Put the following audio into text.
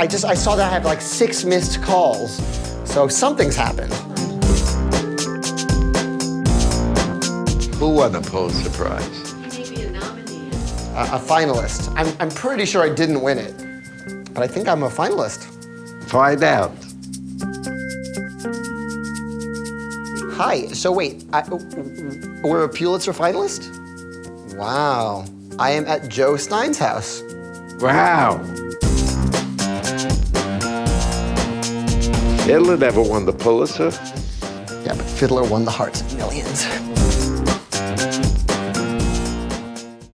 I saw that I had like 6 missed calls. So something's happened. Who won the Pulitzer Prize? He may be a nominee. A finalist. I'm pretty sure I didn't win it, but I think I'm a finalist. Find out. Hi, so wait, we're a Pulitzer finalist? Wow, I am at Joe Stein's house. Wow. Hitler never won the Pulitzer. Yeah, but Fiddler won the hearts of millions.